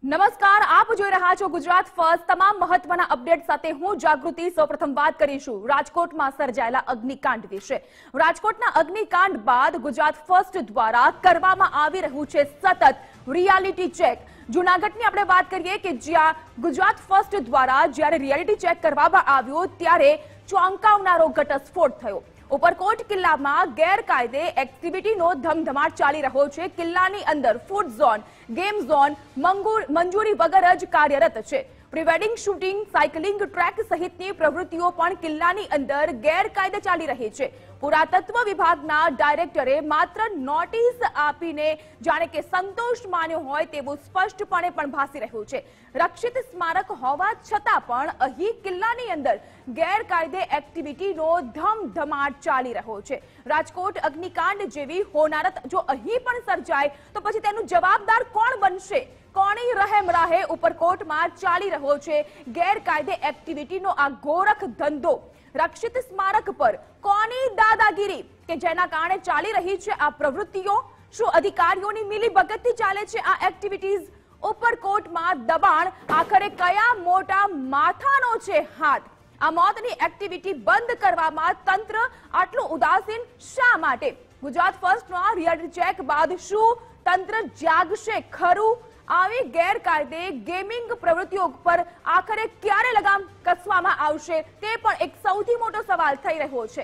નમસ્કાર, આપ જોઈ રહ્યા છો ગુજરાત ફર્સ્ટ। તમામ મહત્વના અપડેટ સાથે હું જાગૃતિ। સૌપ્રથમ વાત કરીશું રાજકોટમાં સર્જાયેલા અગ્નિકાંડ વિશે। રાજકોટના અગ્નિકાંડ બાદ ગુજરાત ફર્સ્ટ દ્વારા કરવામાં આવી રહ્યું છે સતત રિયાલિટી ચેક। જૂનાગઢની આપણે વાત કરીએ કે જ્યાં ગુજરાત ફર્સ્ટ દ્વારા જ્યારે રિયાલિટી ચેક કરવામાં આવ્યો ત્યારે ચોંકાવનારો ઘટસ્ફોટ થયો। ઉપરકોટ કિલ્લામાં ગેરકાયદે એક્ટિવિટીનો ધમધમાટ ચાલી રહ્યો છે। કિલ્લાની અંદર ફૂડ ઝોન, ગેમ ઝોન મંજૂરી વગર જ કાર્યરત છે। પ્રીવેડિંગ શૂટિંગ, સાયકલિંગ ટ્રેક સહિતની પ્રવૃત્તિઓ પણ કિલ્લાની અંદર ગેરકાયદે ચાલી રહી છે। પુરાતત્વ વિભાગના ડાયરેક્ટરે માત્ર નોટિસ આપીને જાણે કે સંતોષ માન્યો હોય તેવું સ્પષ્ટપણે પણ ભાસી રહ્યું છે। રક્ષિત સ્મારક હોવા છતાં પણ અહીં કિલ્લાની અંદર ગેરકાયદે એક્ટિવિટીનો ધમધમાટ ચાલી રહ્યો છે। રાજકોટ અગ્નિકાંડ જેવી હોનારત જો અહીં પણ સર્જાય તો પછી તેનું જવાબદાર કોણ બનશે? કોની રહેમ રાહે ઉપરકોટમાં ચાલી રહ્યો છે ગેરકાયદે એક્ટિવિટીનો આ ગોરખ ધંધો? રક્ષિત સ્મારક પર કોની દાદાગીરી કે જેના કારણે ચાલી રહી છે આ પ્રવૃત્તિઓ? શું અધિકારીઓની મિલીભગતથી ચાલે છે આ એક્ટિવિટીઝ? ઉપરકોટમાં દબાણ આખરે કયા મોટા માથાનો છે હાથ? આ મોતની એક્ટિવિટી બંધ કરવામાં તંત્ર આટલું ઉદાસીન શા માટે? ગુજરાત ફર્સ્ટમાં રિયાલિટી ચેક બાદ શું તંત્ર જાગશે ખરું? આવી ગેરકાયદે ગેમિંગ પ્રવૃત્તિઓ પર આખરે ક્યારે લગામ કસવામાં આવશે તે પણ એક સૌથી મોટો સવાલ થઈ રહ્યો છે।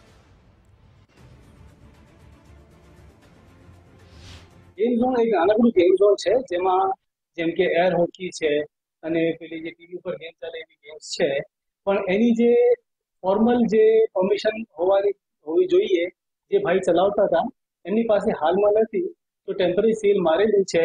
ગેમ ઝોન એક નાનકડું ગેમ ઝોન છે જેમાં જેમ કે એર હોકી છે અને પેલી જે ટીવી પર ગેમ ચાલે એવી ગેમ્સ છે, પણ એની જે ફોર્મલ જે પરમિશન હોવી જોઈએ જે ભાઈ ચલાવતા હતા એમની પાસે હાલમાં નથી, તો ટેમ્પરરી સીલ મારેલું છે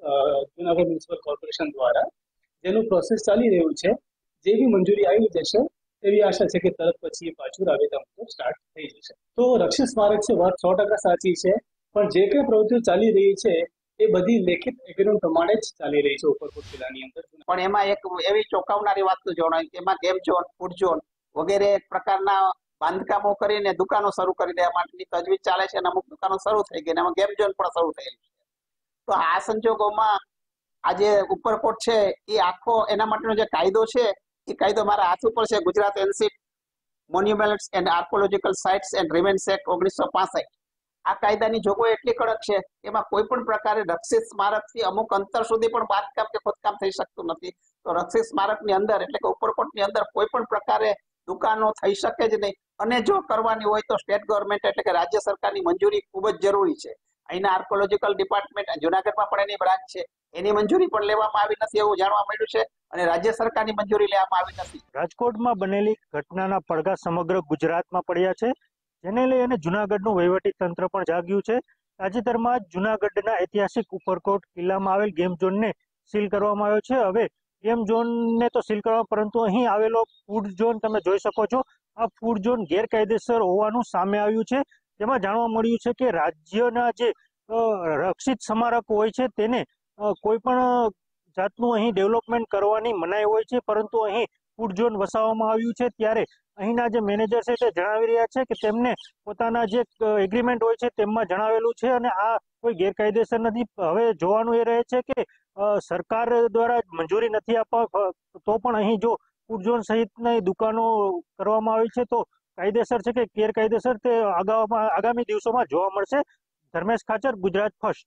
જૂનાગઢ મ્યુનિસિપલ કોર્પોરેશન દ્વારા, જેનું પ્રોસેસ ચાલી રહ્યું છે। જેવી મંજૂરી આવી જશે એવી આશા છે કે તરત પછી એ પાછું રાબેતા મુજબ સ્ટાર્ટ થઈ જશે। તો રક્ષિત સ્મારક છે, વાત 100% સાચી છે, પણ જે કંઈ પ્રવૃત્તિઓ ચાલી રહી છે એ બધી લેખિત એગ્રીમેન્ટ પ્રમાણે જ ચાલી રહી છે ઉપરકોટ કિલ્લાની અંદર। પણ એમાં એક એવી ચોંકાવનારી વાત તો જણાય કે એમાં ગેમ ઝોન, ફૂડ ઝોન વગેરે પ્રકારના બાંધકામો કરીને દુકાનો શરૂ કરી દેવા માટેની તજવીજ ચાલે છે અને અમુક દુકાનો શરૂ થઈ ગઈ, એમાં ગેમ ઝોન પણ શરૂ થયેલી છે। તો આ સંજોગોમાં આ જે ઉપરકોટ છે એ આખો એના માટેનો જે કાયદો છે એ કાયદો મારા હાથ ઉપર છે, Gujarat ancient monuments and archaeological sites and remains act 1965। આ કાયદાની જોગવાઈ એટલી કડક છે એમાં કોઈ પણ પ્રકારે રક્ષિત સ્મારકથી અમુક અંતર સુધી પણ બાંધકામ કે ખોદકામ થઈ શકતું નથી। તો રક્ષિત સ્મારકની અંદર એટલે કે ઉપરકોટની અંદર કોઈ પણ પ્રકારે દુકાનો થઈ શકે જ નહીં, અને જો કરવાની હોય તો સ્ટેટ ગવર્મેન્ટ એટલે કે રાજ્ય સરકારની મંજૂરી ખૂબ જ જરૂરી છે। અહીંના આર્કોલોજીકલ ડિપાર્ટમેન્ટ જૂનાગઢમાં પણ એની બ્રાન્ચ છે, એની મંજૂરી પણ લેવામાં આવી નથી એવું જાણવા મળ્યું છે, અને રાજ્ય સરકારની મંજૂરી લેવામાં આવી નથી। રાજકોટમાં બનેલી ઘટનાના પડઘા સમગ્ર ગુજરાતમાં પડ્યા છે, જેને લઈને જૂનાગઢનું વહીવટી તંત્ર પણ જાગ્યું છે। તાજેતરમાં જ જૂનાગઢના ઐતિહાસિક ઉપરકોટ કિલ્લામાં આવેલ ગેમ ઝોનને સીલ કરવામાં આવ્યો છે। હવે ગેમ ઝોનને તો સીલ કરવા, પરંતુ અહીં આવેલો ફૂડ ઝોન તમે જોઈ શકો છો, આ ફૂડ ઝોન ગેરકાયદેસર હોવાનું સામે આવ્યું છે। તેમાં જાણવા મળ્યું છે કે રાજ્યના જે રક્ષિત સ્મારકો હોય છે તેને કોઈ પણ જાતનું અહીં ડેવલપમેન્ટ કરવાની મનાઈ હોય છે, પરંતુ અહીં ફૂડ ઝોન વસાવવામાં આવ્યું છે ત્યારે અહીંના જે મેનેજર છે તે જણાવી રહ્યા છે કે તેમને પોતાના જે એગ્રીમેન્ટ હોય છે તેમાં જણાવેલું છે અને આ કોઈ ગેરકાયદેસર નથી। હવે જોવાનું એ રહે છે કે સરકાર દ્વારા મંજૂરી નથી આપવા તો પણ અહીં જો ફૂડ ઝોન સહિતની દુકાનો કરવામાં આવી છે તો કાયદેસર છે કે ગેરકાયદેસર તે આગામી દિવસોમાં જોવા મળશે। ધર્મેશ ખાચર, ગુજરાત ફર્સ્ટ।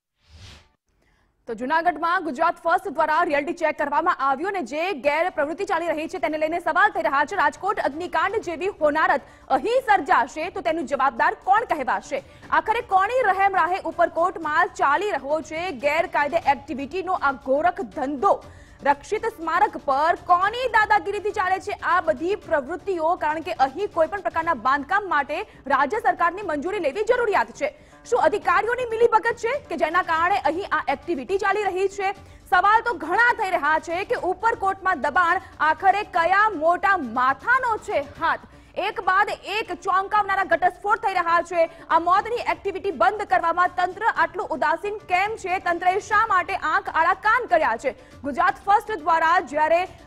તો જૂનાગઢમાં ગુજરાત ફર્સ્ટ દ્વારા રિયાલિટી ચેક કરવામાં આવ્યું અને જે ગેર પ્રવૃત્તિ ચાલી રહી છે તેને લઈને સવાલ થઈ રહ્યા છે। રાજકોટ અગ્નિકાંડ જેવી હોનારત અહીં સર્જાશે તો તેનું જવાબદાર કોણ કહેવાશે? આખરે કોની રહેમ રાહે ઉપરકોટમાં ચાલી રહ્યો છે ગેરકાયદે એક્ટિવિટીનો આ ગોરખ ધંધો? રક્ષિત સ્મારક પર કોની દાદાગીરીથી ચાલે છે આ બધી પ્રવૃત્તિઓ? કારણ કે અહીં કોઈ પણ પ્રકારના બાંધકામ માટે રાજ્ય સરકારની મંજૂરી લેવી જરૂરિયાત છે। શું અધિકારીઓની મિલીભગત છે કે જેના કારણે અહીં આ એક્ટિવિટી ચાલી રહી છે? સવાલ તો ઘણા થઈ રહ્યા છે કે ઉપરકોટમાં દબાણ આખરે કયા મોટા માથાનો છે હાથ? એક બાદ એક ચોંકાવનારા ઘટસ્ફોટ થઈ રહ્યા છે। આ મોતની એક્ટિવિટી બંધ કરવામાં તંત્ર આટલું ઉદાસીન કેમ છે? તંત્રએ શા માટે આંખ આડા કાન કર્યા છે? ગુજરાત ફર્સ્ટ દ્વારા જ્યારે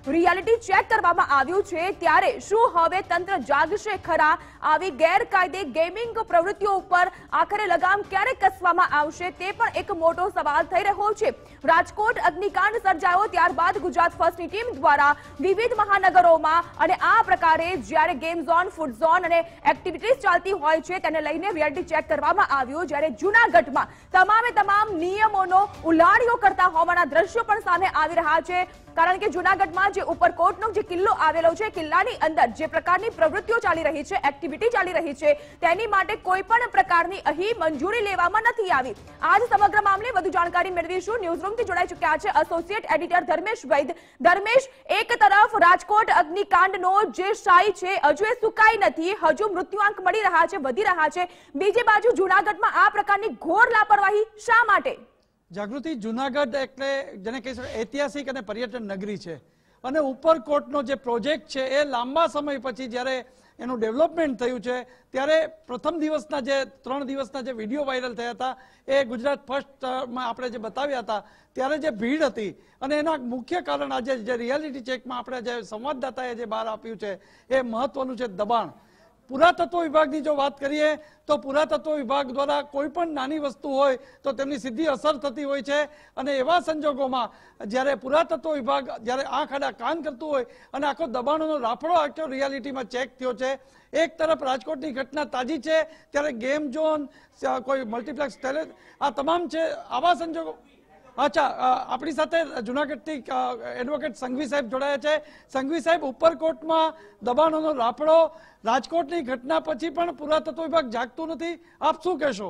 રિયાલિટી ચેક કરવામાં આવ્યું છે, ત્યારે શું હવે તંત્ર જાગશે ખરા? આવી ગેરકાયદે ગેમિંગ પ્રવૃત્તિઓ ઉપર આખરે લગામ ક્યારે કસવામાં આવશે તે પણ એક મોટો સવાલ થઈ રહ્યો છે. રાજકોટ અગ્નિકાંડ સર્જાયો ત્યારબાદ ગુજરાત ફર્સ્ટની ટીમ દ્વારા વિવિધ મહાનગરોમાં અને આ પ્રકારે જ્યારે ગેમ ઝોન, ફૂડ ઝોન અને એક્ટિવિટીઝ ચાલતી હોય છે તેને લઈને રિયાલિટી ચેક કરવામાં આવ્યું, જ્યારે જૂનાગઢમાં તમામે તમામ નિયમોનો ઉલ્લાંઘન કરતા હોવાના દ્રશ્યો પણ સામે આવી રહ્યા છે. કારણ કે જૂનાગઢમાં જે ઉપરકોટનો જે કિલ્લો આવેલો છે, કિલ્લાની અંદર જે પ્રકારની પ્રવૃત્તિઓ ચાલી રહી છે, એક્ટિવિટી ચાલી રહી છે, તેની માટે કોઈ પણ પ્રકારની અહીં મંજૂરી લેવામાં નથી આવી. આજ સમગ્ર મામલે વધુ જાણકારી મેળવીશું. ન્યૂઝરૂમથી જોડાઈ ચૂક્યા છે એસોસિએટ એડિટર ધર્મેશ વૈદ. ધર્મેશ, એક તરફ રાજકોટ અગ્નિકાંડનો જે શાઈ છે હજુ એ સુકાઈ નથી, હજુ મૃત્યુઆંક મળી રહ્યા છે, વધી રહ્યા છે. બીજી બાજુ જૂનાગઢમાં આ પ્રકારની ઘોર લાપરવાહી શા માટે? જાગૃતિ, જૂનાગઢ એટલે જેને કહી શકાય ઐતિહાસિક અને પર્યટન નગરી છે, અને ઉપરકોટનો જે પ્રોજેક્ટ છે એ લાંબા સમય પછી જ્યારે એનું ડેવલપમેન્ટ થયું છે ત્યારે પ્રથમ દિવસના જે 3 દિવસના જે વિડીયો વાયરલ થયા હતા એ ગુજરાત ફર્સ્ટમાં આપણે જે બતાવ્યા હતા ત્યારે જે ભીડ હતી, અને એના મુખ્ય કારણ આજે જે રિયાલિટી ચેકમાં આપણે જે સંવાદદાતાએ જે બહાર આપ્યું છે એ મહત્વનું છે દબાણ. પુરાતત્વ વિભાગની જો વાત કરીએ તો પુરાતત્વ વિભાગ દ્વારા કોઈ પણ નાની વસ્તુ હોય તો તેમની સીધી અસર થતી હોય છે, અને એવા સંજોગોમાં જ્યારે પુરાતત્વ વિભાગ જ્યારે આંખ આડા કાન કરતું હોય અને આખો દબાણોનો રાફડો આખો રિયાલિટીમાં ચેક થયો છે. એક તરફ રાજકોટની ઘટના તાજી છે ત્યારે ગેમ ઝોન, કોઈ મલ્ટીપ્લેક્સ ટેલેન્ટ, આ તમામ છે. આવા સંજોગો અચ્છા, આપણી સાથે જૂનાગઢથી એડવોકેટ સંઘવી સાહેબ જોડાયા છે. સંઘવી સાહેબ, ઉપરકોટમાં દબાણોનો રાફડો, રાજકોટની ઘટના પછી પણ પુરાતત્વ વિભાગ જાગતું નથી, આપ શું કહેશો?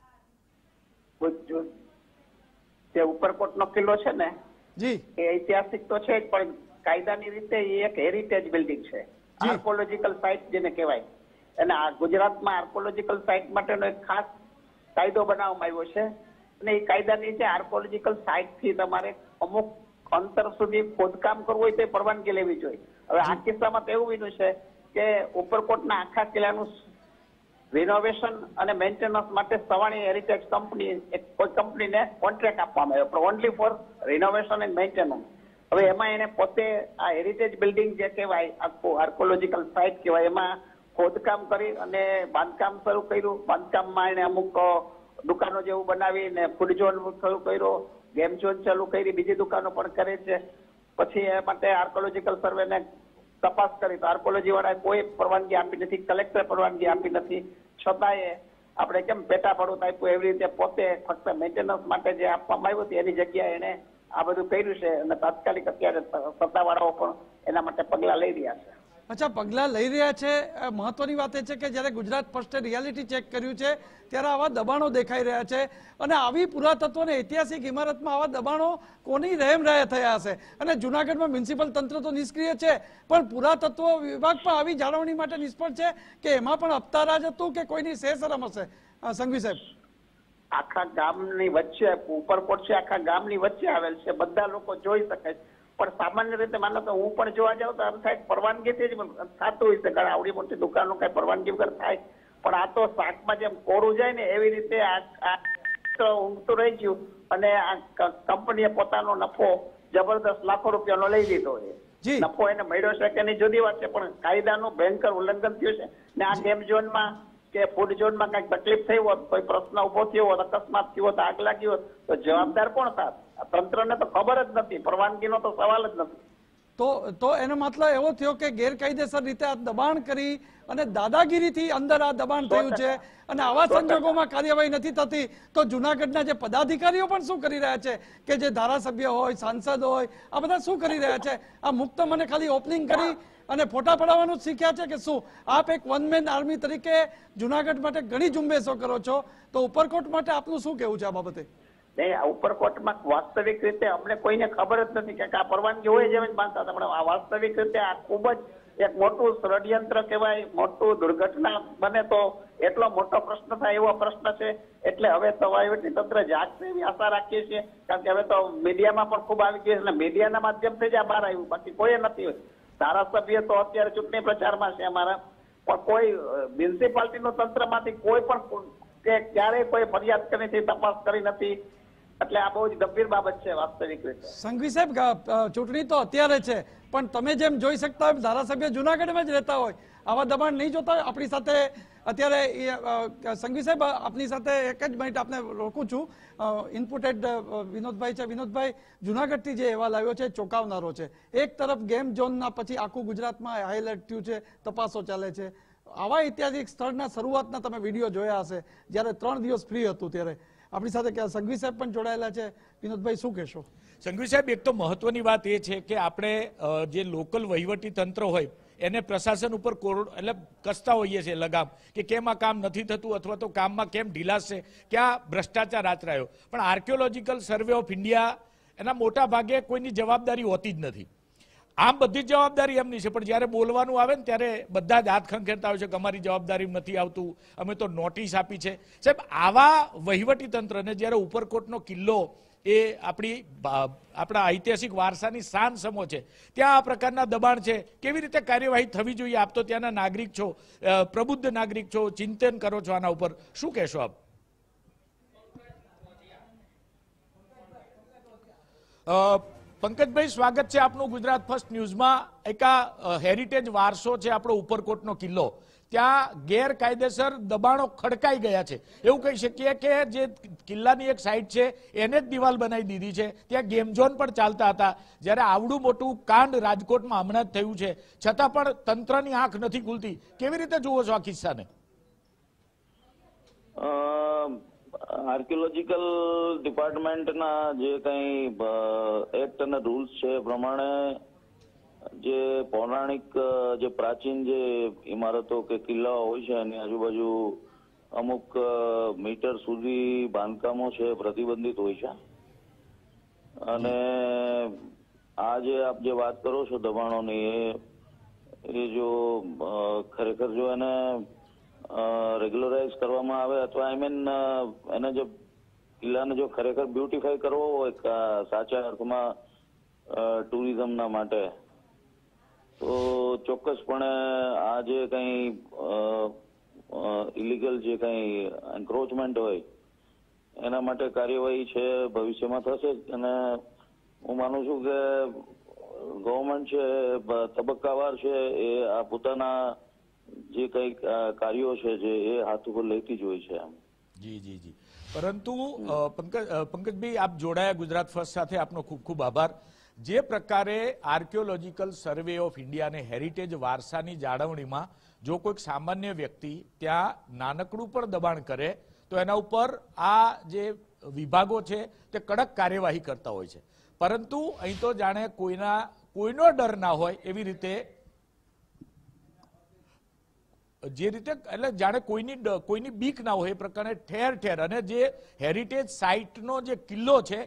જે ઉપરકોટનો કિલ્લો છે ને જી, એ ઐતિહાસિક તો છે જ, પણ કાયદાની રીતે એ એક હેરિટેજ બિલ્ડિંગ છે, આર્કોલોજીકલ સાઇટ જેને કહેવાય. અને આ ગુજરાતમાં આર્કોલોજીકલ સાઇટ માટેનો એક ખાસ કાયદો બનાવવામાં આવ્યો છે, અને એ કાયદાની છે આર્કોલોજીકલ સાઇટ થી તમારે અમુક અંતર સુધી ખોદકામ કરવું હોય તો પરવાનગી લેવી જોઈએ. હવે આ કિસ્સામાં તો એવું બન્યું છે કે ઉપરકોટના આખા કિલ્લાનું રિનોવેશન અને મેન્ટેનન્સ માટે સવાણી હેરિટેજ કંપની કોઈ કંપનીને કોન્ટ્રાક્ટ આપવામાં આવ્યો, only for renovation and maintenance. હવે એમાં એને પોતે આ હેરિટેજ બિલ્ડિંગ જે કહેવાય, આખું આર્કોલોજીકલ સાઇટ કહેવાય, એમાં ખોદકામ કરી અને બાંધકામ શરૂ કર્યું. બાંધકામમાં એને અમુક દુકાનો જેવું બનાવીને ફૂડ ઝોન શરૂ કર્યો, ગેમ ઝોન ચાલુ કરી, બીજી દુકાનો પણ કરે છે. પછી એ માટે આર્કોલોજીકલ સર્વેને તપાસ કરી તો આર્કોલોજી વાળાએ કોઈ પરવાનગી આપી નથી, કલેક્ટરે પરવાનગી આપી નથી. છતાંય આપણે કેમ પેટા ભાડું આપ્યું એવી રીતે પોતે ફક્ત મેન્ટેનન્સ માટે જે આપવામાં આવ્યું હતું એની જગ્યાએ એને આ બધું કર્યું છે, અને તાત્કાલિક અત્યારે સત્તાવાળાઓ પણ એના માટે પગલા લઈ રહ્યા છે. અચ્છા, પગલાં લઈ રહ્યા છે. મહત્વની વાત એ છે કે જ્યારે ગુજરાત ફર્સ્ટે રિયાલિટી ચેક કર્યું છે ત્યારે આવા દબાણો દેખાઈ રહ્યા છે, અને આવી પુરાતત્વ અને ઐતિહાસિક ઇમારતમાં આવા દબાણો કોની રહેમ રહે થયા હશે? અને જૂનાગઢમાં મ્યુનિસિપલ તંત્ર તો નિષ્ક્રિય છે, પણ પુરાતત્વ વિભાગ પણ આવી જાળવણી માટે નિષ્ફળ છે કે એમાં પણ હપ્તારાજ હતું કે કોઈની સેશરમ હશે? સંઘવી સાહેબ, આખા ગામની વચ્ચે ઉપરકોટ છે, આખા ગામની વચ્ચે આવેલ છે, બધા લોકો જોઈ શકે છે. પણ સામાન્ય રીતે માનો તો હું પણ જોવા જાઉં તો આમ થાય પરવાનગીથી જ થતું હોય છે, કારણ આવડી મોટી દુકાનો કઈ પરવાનગી વગર થાય. પણ આ તો શાકમાં જેમ કોરું જાય ને એવી રીતે આ ઊંઘતું રહી ગયું, અને આ કંપનીએ પોતાનો નફો જબરદસ્ત લાખો રૂપિયાનો લઈ લીધો છે. નફો એને મળ્યો છે કે નહીં જુદી વાત છે, પણ કાયદાનું ભયંકર ઉલ્લંઘન થયું છે. ને આ ગેમ ઝોનમાં કે ફૂડ ઝોનમાં કઈક તકલીફ થઈ હોત, કોઈ પ્રશ્ન ઉભો થયો હોત, અકસ્માત થયો હોત, આગ લાગી હોત, તો જવાબદાર કોણ થાત? તંત્રને તો ખબર જ નથી, પરવાનગીનો તો સવાલ જ નથી. તો એનો મતલબ એવો થયો કે ગેરકાયદેસર રીતે આ દબાણ કરી અને દાદાગીરીથી અંદર આ દબાણ થયું છે, અને આવા સંજોગોમાં કાર્યવાહી નથી થતી તો જૂનાગઢના જે પદાધિકારીઓ પણ શું કરી રહ્યા છે કે જે ધારાસભ્ય હોય, સાંસદ હોય, આ બધા શું કરી રહ્યા છે? આ મુક્ત મને ખાલી ઓપનિંગ કરી અને ફોટા પડાવવાનું જ શીખ્યા છે કે શું? આપ એક વન મેન આર્મી તરીકે જૂનાગઢ માટે ઘણી ઝુંબેશો કરો છો, તો ઉપરકોટ માટે આપનું શું કહેવું છે આ બાબતે? ઉપરકોટમાં વાસ્તવિક રીતે અમને કોઈને ખબર જ નથી કે આ પરવાનગી હોય જેમ જ માનતા હતા, પણ આ વાસ્તવિક રીતે આ ખૂબ જ એક મોટું ષડયંત્ર કહેવાય, મોટું દુર્ઘટના બને તો એટલો મોટો પ્રશ્ન થાય એવો પ્રશ્ન છે. એટલે હવે તો વહીવટી તંત્ર જાગશે એવી આશા રાખીએ છીએ, કારણ કે હવે તો મીડિયામાં પણ ખૂબ આવી ગયું, એટલે મીડિયાના માધ્યમથી જ આ બહાર આવ્યું, બાકી કોઈ નથી. ધારાસભ્ય તો અત્યારે ચૂંટણી પ્રચારમાં છે અમારા, પણ કોઈ મ્યુનિસિપાલિટીનું તંત્રમાંથી કોઈ પણ કે ક્યારેય કોઈ ફરિયાદ કરી નથી, તપાસ કરી નથી. એટલે આ બહુ જ ગંભીર બાબત છે વાસ્તવિક રીતે. સંઘવી સાહેબ, ચૂંટણી તો અત્યારે છે, પણ તમે જેમ જોઈ શકતા હોય ધારાસભ્ય જુનાગઢમાં જ રહેતા હોય, આવા દબાણ નહીં જોતા હોય. આપણી સાથે અત્યારે સંઘવી સાહેબ આપની સાથે એક જ મિનિટ આપને રોકું છું. ઇનપુટેડ વિનોદભાઈ છે. વિનોદભાઈ, જુનાગઢથી જે અહેવાલ આવ્યો છે ચોંકાવનારો છે. એક તરફ ગેમ ઝોનના પછી આખું ગુજરાતમાં હાઈલાઇટ થયું છે, તપાસો ચાલે છે. આવા ઐતિહાસિક સ્થળના શરૂઆતના તમે વિડીયો જોયા હશે જ્યારે 3 દિવસ ફ્રી હતું ત્યારે. આપણી સાથે સંઘવી સાહેબ પણ જોડાયેલા છે. વિનોદભાઈ, શું કહેશો? સંઘવી સાહેબ, એક તો મહત્વની વાત એ છે કે આપણે જે લોકલ વહીવટી તંત્ર હોય એને પ્રશાસન ઉપર એટલે કસતા હોઈએ છીએ લગામ કે કેમ આ કામ નથી થતું અથવા તો કામમાં કેમ ઢીલાસ છે, ક્યાં ભ્રષ્ટાચાર આચરાયો. પણ આર્કિયોલોજીકલ સર્વે ઓફ ઇન્ડિયા એના મોટા ભાગે કોઈની જવાબદારી હોતી જ નથી. આમ બધી જ જવાબદારી એમની છે, પણ જ્યારે બોલવાનું આવે ને ત્યારે બધા જ હાથ ખંખેરતા હોય છે કે અમારી જવાબદારી નથી આવતું, અમે તો નોટિસ આપી છે. સાહેબ, આવા વહીવટી તંત્રને જ્યારે ઉપરકોટનો કિલ્લો એ આપણા ઐતિહાસિક વારસાની શાન સમો છે, ત્યાં આ પ્રકારના દબાણ છે, કેવી રીતે કાર્યવાહી થવી જોઈએ? આપ તો ત્યાંના નાગરિક છો, પ્રબુદ્ધ નાગરિક છો, ચિંતન કરો છો આના ઉપર, શું કહેશો આપ? પંકજભાઈ, સ્વાગત છે આપનું ગુજરાત ફર્સ્ટ ન્યૂઝમાં. એક આ હેરિટેજ વારસો છે આપણો ઉપરકોટનો કિલ્લો, ત્યાં ગેરકાયદેસર દબાણો ખડકાઈ ગયા છે એવું કહી શકીએ કે જે કિલ્લાની એક સાઈડ છે એને જ દિવાલ બનાવી દીધી છે. ત્યાં ગેમ ઝોન પણ ચાલતા હતા. જ્યારે આવડું મોટું કાંડ રાજકોટમાં હમણાં જ થયું છે છતાં પણ તંત્રની આંખ નથી ખુલતી. કેવી રીતે જુઓ છો આ કિસ્સાને? આર્કિયોલોજીકલ ડિપાર્ટમેન્ટના જે કંઈ એક્ટ અને રૂલ્સ છે એ પ્રમાણે જે પૌરાણિક જે પ્રાચીન જે ઇમારતો કે કિલ્લાઓ હોય છે એની આજુબાજુ અમુક મીટર સુધી બાંધકામો છે પ્રતિબંધિત હોય છે. અને આ જે આપ જે વાત કરો છો દબાણોની, એ જો ખરેખર જો એને રેગ્યુલરાઇઝ કરવામાં આવે અથવા આઈ મીન એને જો કિલ્લાને જો ખરેખર બ્યુટીફાઈ કરવો હોય સાચા અર્થમાં ટુરિઝમના માટે, તો ચોક્કસપણે આ જે કંઈ ઇલીગલ જે કંઈ એન્ક્રોચમેન્ટ હોય એના માટે કાર્યવાહી છે ભવિષ્યમાં થશે. અને હું માનું છું કે ગવર્મેન્ટ છે તબક્કાવાર છે એ આ પોતાના જે કંઈક કાર્યો છે જે એ હાથ ઉપર લેતી જ હોય છે. જી જી જી. પરંતુ પંકજભાઈ, આપ જોડાયા ગુજરાત ફર્સ્ટ સાથે, આપનો ખૂબ ખૂબ આભાર. જે પ્રકારે આર્કિયોલોજીકલ સર્વે ઓફ ઇન્ડિયા અને હેરિટેજ વારસાની જાળવણીમાં જો કોઈક સામાન્ય વ્યક્તિ ત્યાં નાનકડું પણ દબાણ કરે તો એના ઉપર આ જે વિભાગો છે તે કડક કાર્યવાહી કરતા હોય છે. પરંતુ અહીં તો જાણે કોઈનો ડર ના હોય એવી રીતે, જે રીતે એટલે જાણે કોઈની બીક ના હોય એ પ્રકારે ઠેર ઠેર. અને જે હેરિટેજ સાઇટનો જે કિલ્લો છે,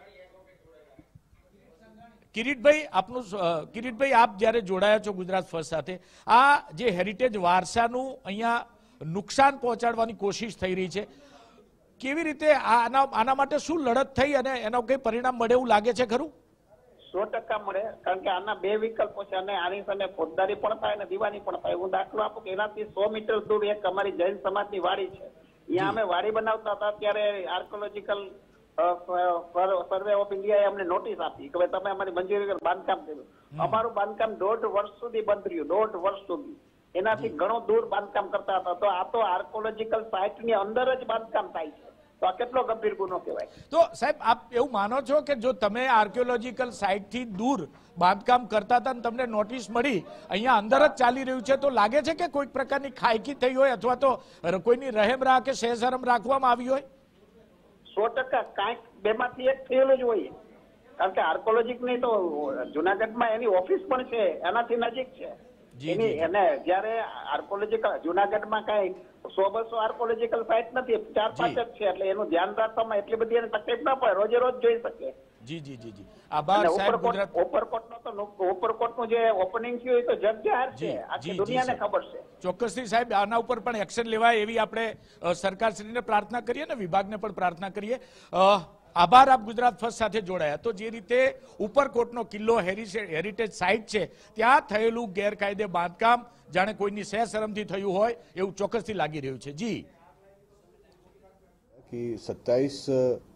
કિરીટભાઈ આપ જ્યારે જોડાયા છો ગુજરાત ફર્સ્ટ સાથે, આ જે હેરિટેજ વારસાનું અહીંયા નુકસાન પહોંચાડવાની કોશિશ થઈ રહી છે, કેવી રીતે આના માટે શું લડત થઈ અને એનો કઈ પરિણામ મળે એવું લાગે છે ખરું? 100% મળે, કારણ કે આના બે વિકલ્પો છે અને આની સામે ફોજદારી પણ થાય અને દીવાની પણ થાય. હું દાખલો આપું કે એનાથી 100 મીટર દૂર એક અમારી જૈન સમાજની વાડી છે. અહીંયા અમે વાડી બનાવતા હતા ત્યારે આર્કિયોલોજીકલ સર્વે ઓફ ઇન્ડિયાએ અમને નોટિસ આપી કે તમે અમારી મંજૂરી વગર બાંધકામ કર્યું. અમારું બાંધકામ 1.5 વર્ષ સુધી બંધ રહ્યું, 1.5 વર્ષ સુધી. એનાથી ઘણું દૂર બાંધકામ કરતા હતા. તો આ તો આર્કિયોલોજીકલ સાઇટની અંદર જ બાંધકામ થાય છે, તો આ કેટલો ગંભીર ગુનો કહેવાય. તો સાહેબ, આપ એવું માનો છો કે જો તમે આર્કિયોલોજીકલ સાઇટથી દૂર બાંધકામ કરતા હતા અને તમને નોટિસ મળી અહીંયા અંદર જ ચાલી રહ્યું છે, તો લાગે છે કે કોઈક પ્રકારની ખાયકી થઈ હોય અથવા તો કોઈની રહેમ રાહ કે સહેશરમ રાખવામાં આવી હોય? 100% કાંઈક બેમાંથી એક થયેલું જ હોય, કારણ કે આર્કિયોલોજીની તો જુનાગઢમાં એની ઓફિસ પણ છે, એનાથી નજીક છે. એને જયારે આર્કિયોલોજીકલ જુનાગઢમાં કઈ 100-200 આર્કિયોલોજીકલ સાઇટ નથી, 4-5 જ છે, એટલે એનું ધ્યાન રાખવામાં એટલી બધી એને તકલીફ ના પડે, રોજે રોજ જોઈ શકે. જી જી જી જી. આભાર સાહેબ. ઉપરકોટનું જે ઓપનિંગ થયું એ તો જગજાહેર છે, આખી દુનિયાને ખબર છે. ચોક્કસથી સાહેબ, આના ઉપર પણ એક્શન લેવાય એવી આપણે સરકારશ્રીને પ્રાર્થના કરીએ ને વિભાગને પણ પ્રાર્થના કરીએ. આભાર, આપ ગુજરાત ફર્સ્ટ સાથે જોડાયા. તો જે રીતે ઉપરકોટનો કિલ્લો હેરિટેજ સાઇટ છે ત્યાં થયેલું ગેરકાયદે બાંધકામ જાણે કોઈની સહેશરમથી થયું હોય એવું ચોક્કસથી લાગી રહ્યું છે. જી. 27